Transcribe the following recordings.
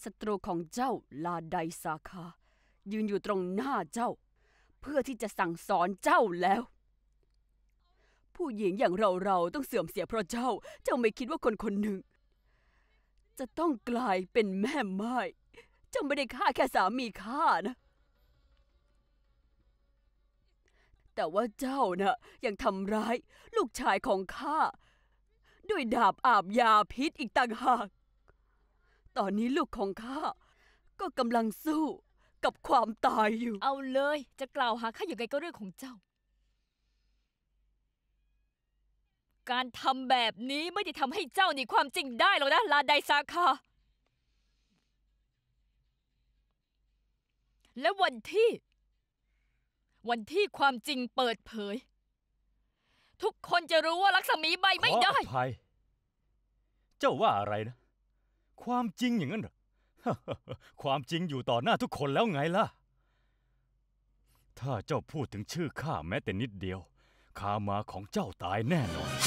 ศัตรูของเจ้าลาไดซาคายืนอยู่ตรงหน้าเจ้าเพื่อที่จะสั่งสอนเจ้าแล้วผู้หญิงอย่างเราต้องเสื่อมเสียเพราะเจ้าไม่คิดว่าคนคนหนึ่งจะต้องกลายเป็นแม่ไม้เจ้าไม่ได้ฆ่าแค่สามีข้านะแต่ว่าเจ้าน่ะยังทำร้ายลูกชายของข้าด้วยดาบอาบยาพิษอีกต่างหากตอนนี้ลูกของข้าก็กำลังสู้กับความตายอยู่เอาเลยจะกล่าวหาข้าอย่างไรก็เรื่องของเจ้าการทำแบบนี้ไม่ได้ทำให้เจ้าหนีความจริงได้หรอกนะลาไดซาคาและวันที่ความจริงเปิดเผยทุกคนจะรู้ว่าลักษมีใบไม่ได้ขออภัยเจ้าว่าอะไรนะความจริงอย่างนั้นเหรอ ความจริงอยู่ต่อหน้าทุกคนแล้วไงล่ะถ้าเจ้าพูดถึงชื่อข้าแม้แต่นิดเดียวคามาของเจ้าตายแน่นอน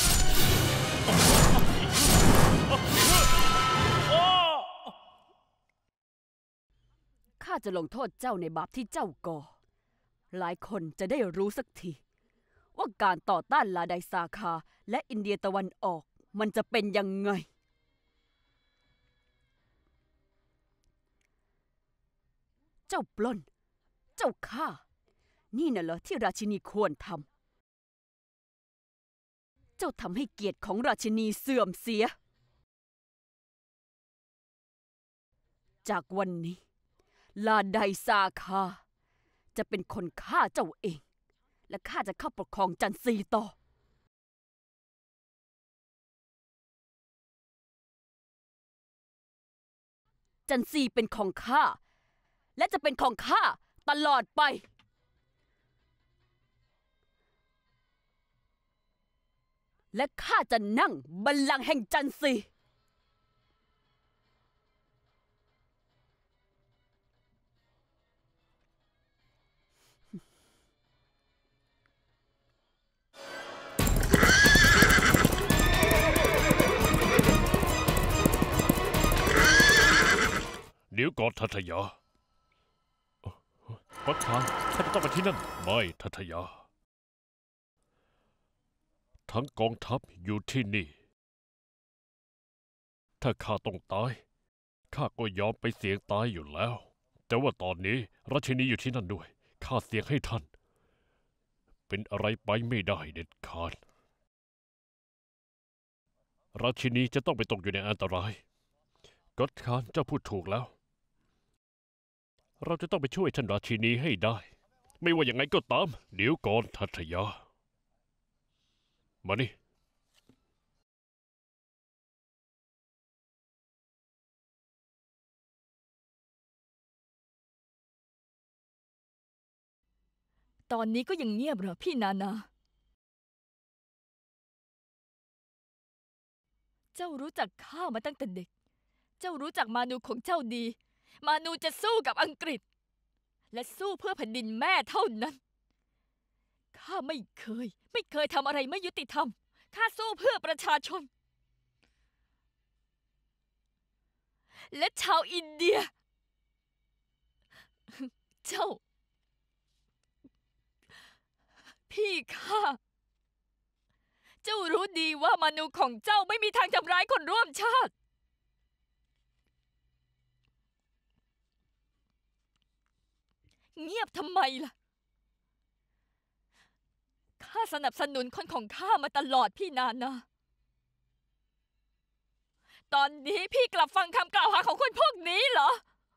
ข้าจะลงโทษเจ้าในบาปที่เจ้าก่อหลายคนจะได้รู้สักทีว่าการต่อต้านลาไดซาคาและอินเดียตะวันออกมันจะเป็นยังไงเจ้าปล้นเจ้าฆ่านี่น่ะเหรอที่ราชินีควรทำเจ้าทำให้เกียรติของราชินีเสื่อมเสียจากวันนี้ลาไดซาคาจะเป็นคนฆ่าเจ้าเองและข้าจะเข้าปกครองจันซีต่อจันซีเป็นของข้าและจะเป็นของข้าตลอดไปและข้าจะนั่งบัลลังก์แห่งจันซีเดี๋ยวก่อนทัตยาประธานท่านต้องไปที่นั่นไม่ทัตยาทั้งกองทัพอยู่ที่นี่ถ้าข้าต้องตายข้าก็ยอมไปเสี่ยงตายอยู่แล้วแต่ว่าตอนนี้ราชินีอยู่ที่นั่นด้วยข้าเสี่ยงให้ท่านเป็นอะไรไปไม่ได้เด็ดขาดราชินีจะต้องไปตกอยู่ในอันตรายก็คานเจ้าพูดถูกแล้วเราจะต้องไปช่วยท่านราชินีให้ได้ไม่ว่าอย่างไงก็ตามเดี๋ยวก่อนทัตยามานี่ตอนนี้ก็ยังเงียบเหรอพี่นานาเจ้ารู้จักข้ามาตั้งแต่เด็กเจ้ารู้จักมานูของเจ้าดีมานูจะสู้กับอังกฤษและสู้เพื่อแผ่นดินแม่เท่านั้นข้าไม่เคยทำอะไรไม่ยุติธรรมข้าสู้เพื่อประชาชนและชาวอินเดียเจ้าพี่ข้าเจ้ารู้ดีว่ามานูของเจ้าไม่มีทางทำร้ายคนร่วมชาติเงียบทำไมล่ะข้าสนับสนุนคนของข้ามาตลอดพี่นานาตอนนี้พี่กลับฟังคำกล่าวหาของคนพวกนี้เหรอ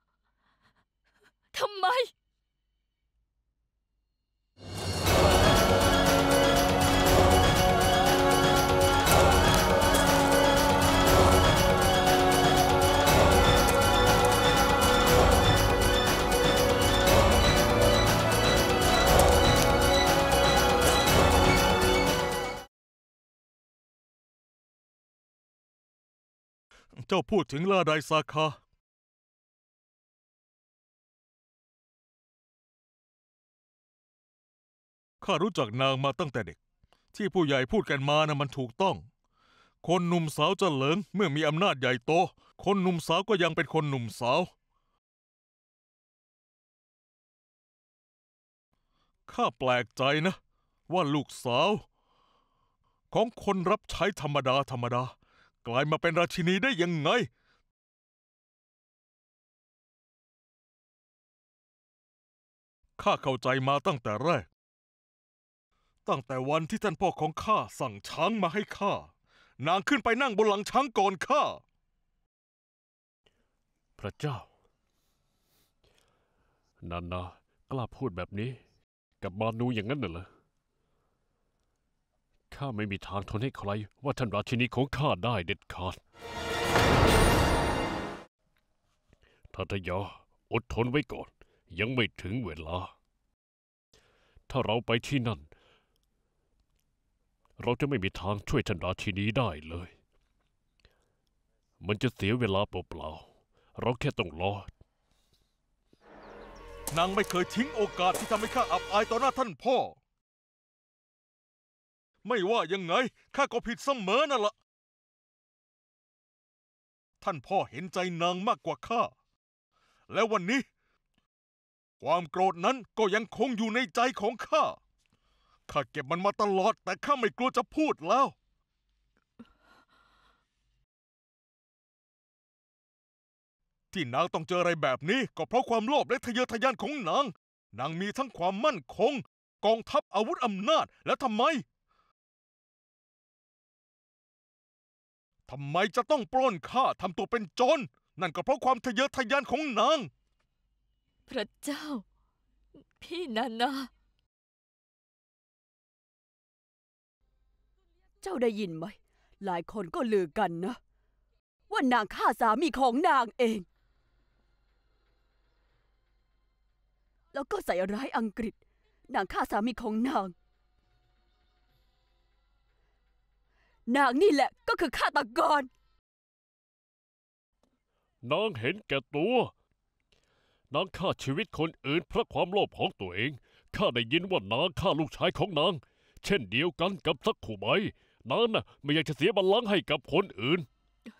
ทำไมเจ้าพูดถึงลาไดซาคาข้ารู้จักนางมาตั้งแต่เด็กที่ผู้ใหญ่พูดกันมานะมันถูกต้องคนหนุ่มสาวเจริญเมื่อมีอำนาจใหญ่โตคนหนุ่มสาวก็ยังเป็นคนหนุ่มสาวข้าแปลกใจนะว่าลูกสาวของคนรับใช้ธรรมดากลายมาเป็นราชินีได้ยังไงข้าเข้าใจมาตั้งแต่แรกตั้งแต่วันที่ท่านพ่อของข้าสั่งช้างมาให้ข้านางขึ้นไปนั่งบนหลังช้างก่อนข้าพระเจ้านานากล้าพูดแบบนี้กับมานูอย่างนั้นเหรอข้าไม่มีทางทนให้ใครว่าท่านราชินีของข้าได้เด็ดขาดทัตยาอดทนไว้ก่อนยังไม่ถึงเวลาถ้าเราไปที่นั่นเราจะไม่มีทางช่วยท่านราชินีได้เลยมันจะเสียเวลาเปล่าๆเราแค่ต้องรอนางไม่เคยทิ้งโอกาสที่ทำให้ข้าอับอายต่อหน้าท่านพ่อไม่ว่ายังไงข้าก็ผิดเสมอนั่นละท่านพ่อเห็นใจนางมากกว่าข้าและวันนี้ความโกรธนั้นก็ยังคงอยู่ในใจของข้าเก็บมันมาตลอดแต่ข้าไม่กลัวจะพูดแล้วที่นางต้องเจออะไรแบบนี้ก็เพราะความโลภและทะเยอทะยานของนางมีทั้งความมั่นคงกองทัพอาวุธอำนาจและทำไมจะต้องปล้นข้าทำตัวเป็นโจรนั่นก็เพราะความทะเยอทะยานของนางพระเจ้าพี่นานาเจ้าได้ยินไหมหลายคนก็ลือกันนะว่านางฆ่าสามีของนางเองแล้วก็ใส่ร้ายอังกฤษนางฆ่าสามีของนางนี่แหละก็คือฆาตกรนางเห็นแก่ตัวนางฆ่าชีวิตคนอื่นเพราะความโลภของตัวเองข้าได้ยินว่านางฆ่าลูกชายของนางเช่นเดียวกันกับซักคู่ใบนางน่ะไม่อยากจะเสียบัลลังก์ให้กับคนอื่น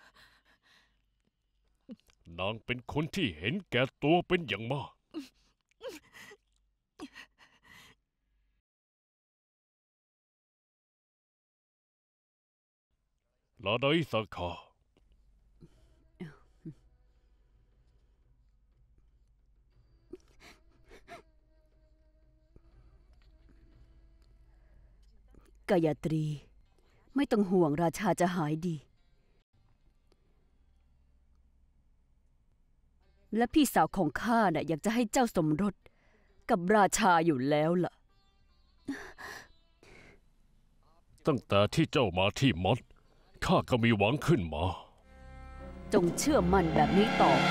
นางเป็นคนที่เห็นแก่ตัวเป็นอย่างมากลาไดซาคากายตรีไม่ต้องห่วงราชาจะหายดีและพี่สาวของข้าน่ะอยากจะให้เจ้าสมรสกับราชาอยู่แล้วล่ะตั้งแต่ที่เจ้ามาที่มอสข้าก็มีหวังขึ้นมาจงเชื่อมั่นแบบนี้ต่อไป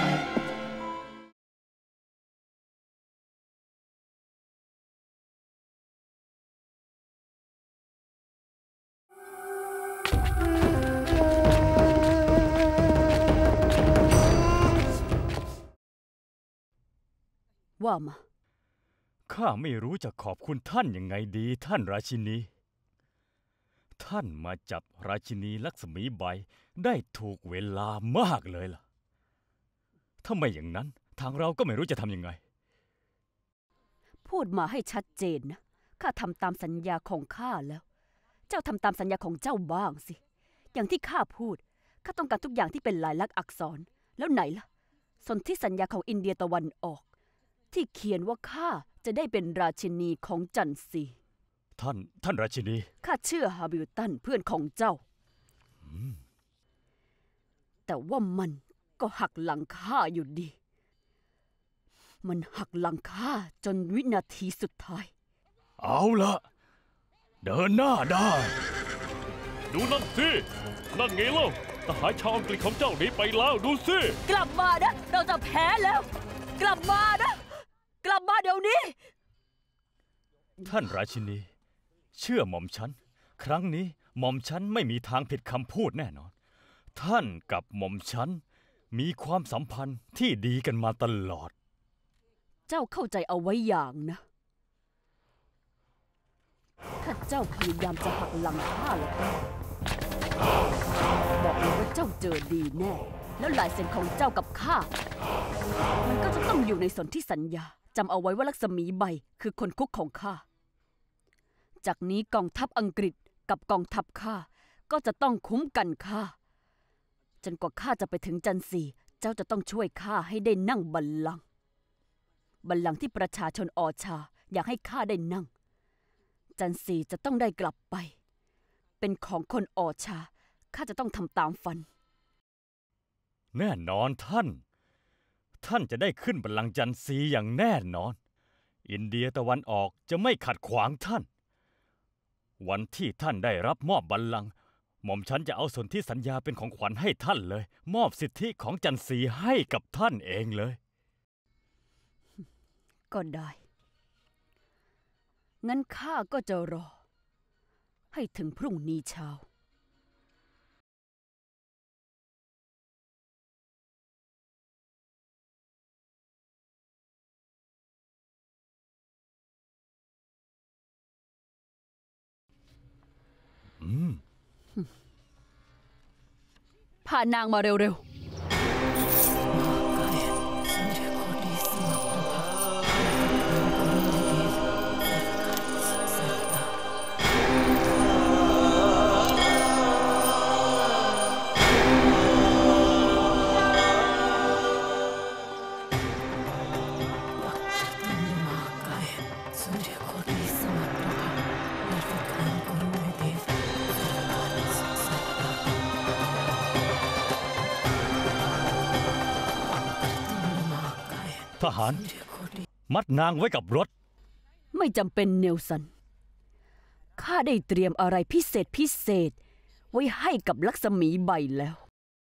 ว่ามาข้าไม่รู้จะขอบคุณท่านยังไงดีท่านราชินีท่านมาจับราชินีลักษมีใบได้ถูกเวลามากเลยล่ะถ้าไม่อย่างนั้นทางเราก็ไม่รู้จะทำยังไงพูดมาให้ชัดเจนนะข้าทำตามสัญญาของข้าแล้วเจ้าทำตามสัญญาของเจ้าบ้างสิอย่างที่ข้าพูดข้าต้องการทุกอย่างที่เป็นลายลักษณ์อักษรแล้วไหนล่ะสนธิสัญญาของอินเดียตะวันออกที่เขียนว่าข้าจะได้เป็นราชินีของจันซีท่านราชินีข้าเชื่อฮาบิลตันเพื่อนของเจ้าแต่ว่ามันก็หักหลังข้าอยู่ดีมันหักหลังข้าจนวินาทีสุดท้ายเอาละเดินหน้าได้ดูนั่นสินั่นไงล่ะทหารชาวอังกฤษของเจ้าหนีไปแล้วดูสิกลับมานะเราจะแพ้แล้วกลับมานะกลับมาเดี๋ยวนี้ท่านราชินีเชื่อหม่อมฉันครั้งนี้หม่อมฉันไม่มีทางผิดคำพูดแน่นอนท่านกับหม่อมฉันมีความสัมพันธ์ที่ดีกันมาตลอดเจ้าเข้าใจเอาไว้อย่างนะถ้าเจ้าพยายามจะหักหลังข้าแล้วก็บอกเลยว่าเจ้าเจอดีแน่แล้วลายเซ็นของเจ้ากับข้ามันก็จะต้องอยู่ในสนธิสัญญาจำเอาไว้ว่าลักษมีใบคือคนคุกของข้าจากนี้กองทัพอังกฤษกับกองทัพข้าก็จะต้องคุ้มกันข้าจนกว่าข้าจะไปถึงจันซีเจ้าจะต้องช่วยข้าให้ได้นั่งบัลลังก์ที่ประชาชนออชาอยากให้ข้าได้นั่งจันซีจะต้องได้กลับไปเป็นของคนออชาข้าจะต้องทำตามฝันแน่นอนท่านจะได้ขึ้นบัลลังก์จันซีอย่างแน่นอนอินเดียตะวันออกจะไม่ขัดขวางท่านวันที่ท่านได้รับมอบบัลลังก์หม่อมฉันจะเอาสนธิสัญญาเป็นของขวัญให้ท่านเลยมอบสิทธิของจันซีให้กับท่านเองเลยก็ได้งั้นข้าก็จะรอให้ถึงพรุ่งนี้เช้าพานางมาเร็วๆทหารมัดนางไว้กับรถไม่จำเป็นเนลสันข้าได้เตรียมอะไรพิเศษไว้ให้กับลักษมีใบแล้ว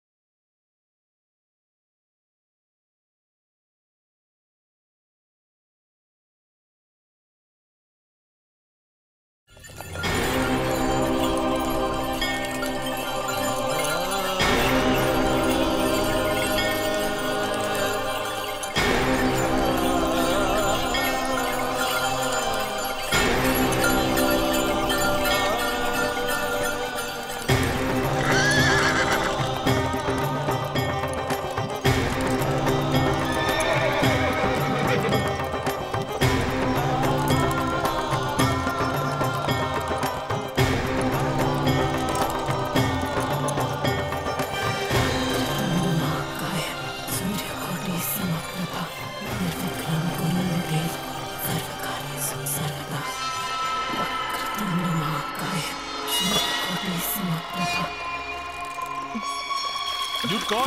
หยุดก่อน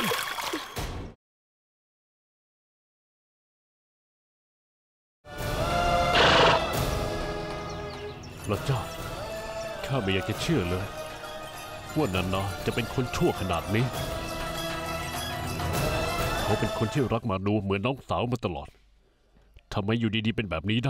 พระเจ้าข้าไม่อยากจะเชื่อเลยว่านานาจะเป็นคนชั่วขนาดนี้เขาเป็นคนที่รักมานูเหมือนน้องสาวมาตลอดทำไมอยู่ดีๆเป็นแบบนี้ได้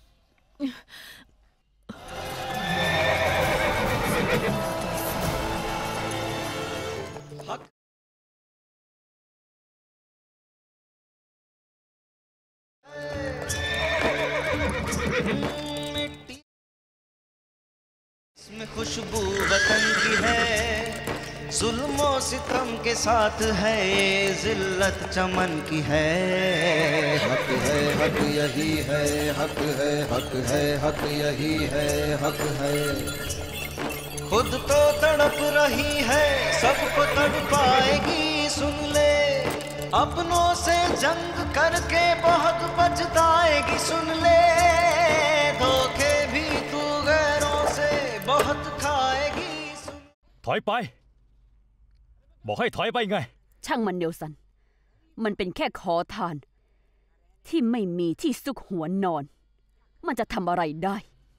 इसमें खुशबू वतन की है जुल्मो सितम के साथ है जिल्लत चमन की है हक यही है हक है हक है हक यही है हक है खुद तो तड़प रही है सबको तड़पाएगी सुन ले अपनों से जंग करके बहुत पछताएगी सुन ले धोखे भी तू गैरों से बहुत खाएगी ถอยไปบอกให้ถอยไปไงช่างมันเนลสันมันเป็นแค่ขอทานที่ไม่มีที่ซุกหัวนอนมันจะทำอะไรได้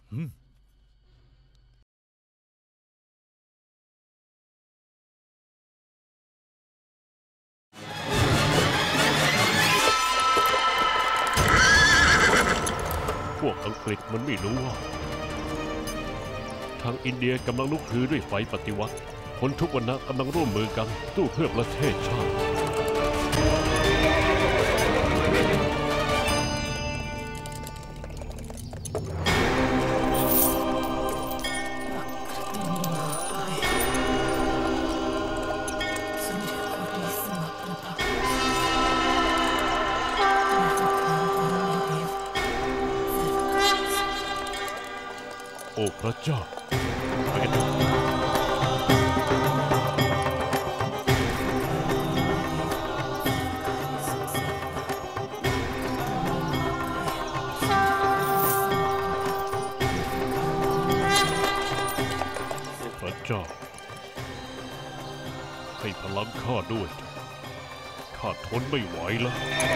พวกอังกฤษมันไม่รู้ว่าทางอินเดียกำลังลุกฮือด้วยไฟปฏิวัติคนทุกวรรณะกำลังร่วมมือกันสู้เพื่อประเทศชาติพระเจ้าไปกันเถอะพระเจ้าให้พลังข้าด้วยเถอะข้าทนไม่ไหวแล้ว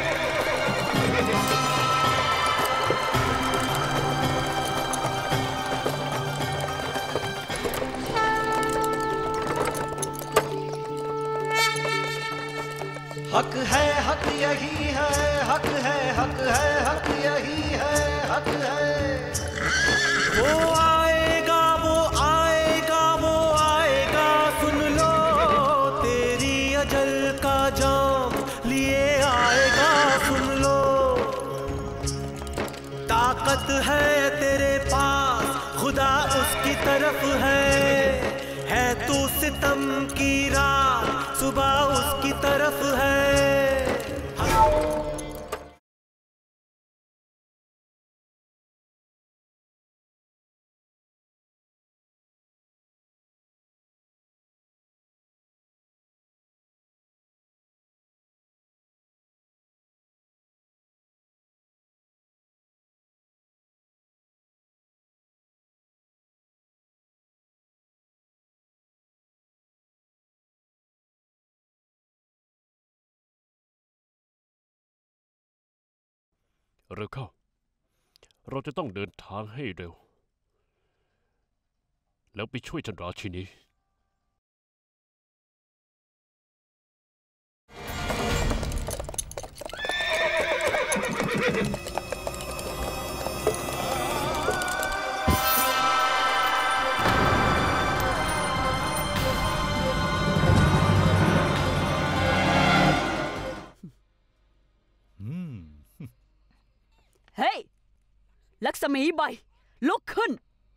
हक है हक यही है हक है हक है हक यही है हक है वो आएगा वो आएगा वो आएगा सुन लो तेरी अजल का जाम लिए आएगा सुन लो ताकत है तेरे पास खुदा उसकी तरफ है तू सितम की रात सुबह उसकी तरफ है เร็วเข้าเราจะต้องเดินทางให้เร็วแล้วไปช่วยท่านราชินีเฮ้ย ลักษมีใบ ลุกขึ้น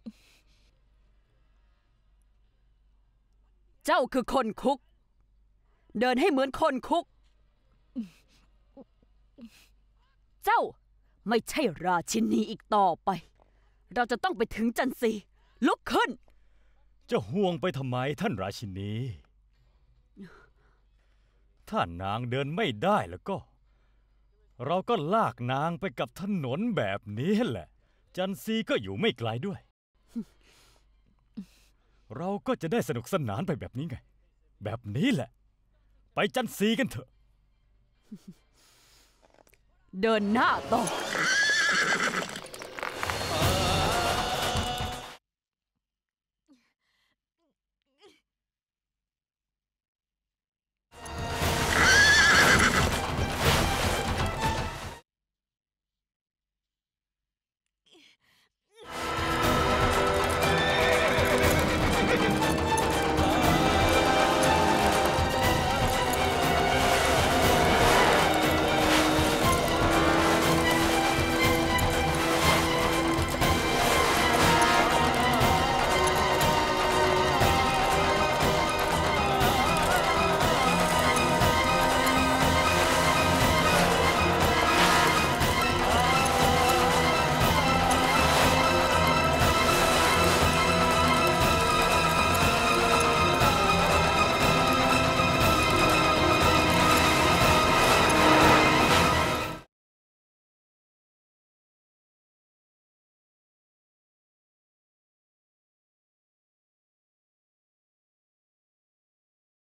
เจ้าคือคนคุก เดินให้เหมือนคนคุก เจ้าไม่ใช่ราชินีอีกต่อไป เราจะต้องไปถึงจันทรีลุกขึ้นจะห่วงไปทำไมท่านราชินี ถ้านางเดินไม่ได้แล้วก็ เราก็ลากนางไปกับถนนแบบนี้แหละ จันซีก็อยู่ไม่ไกลด้วย เราก็จะได้สนุกสนานไปแบบนี้ไง แบบนี้แหละ ไปจันซีกันเถอะเดินหน้าต่อ